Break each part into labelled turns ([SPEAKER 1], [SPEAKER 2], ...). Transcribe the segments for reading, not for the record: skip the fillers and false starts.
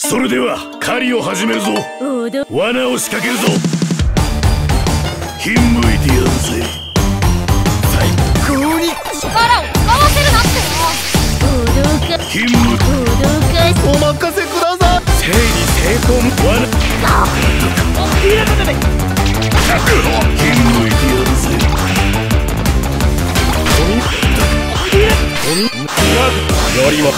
[SPEAKER 1] それでは狩りを始めるぞ。罠を仕掛けるぞ。ひんむいてやるぜ。最高に
[SPEAKER 2] 力を使わせるなって
[SPEAKER 1] ひんむい
[SPEAKER 3] お任せください。
[SPEAKER 1] 整理整頓罠ひんむいてやるぜ。やりま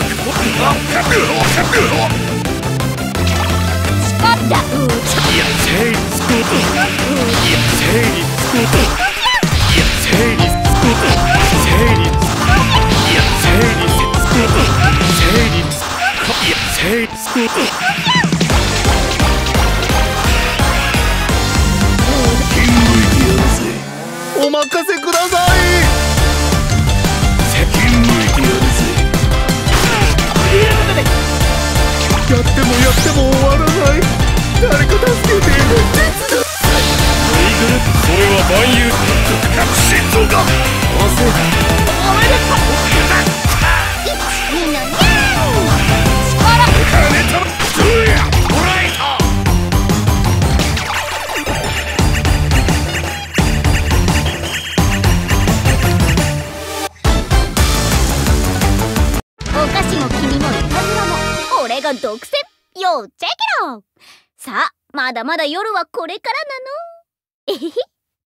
[SPEAKER 3] お任せください。やってもやっても終わらない。誰か助けて。
[SPEAKER 1] それは万有心臓が
[SPEAKER 2] お菓子も君もいたずらも俺が独占よチェケラ。さあまだまだ夜はこれからなの。えへへ。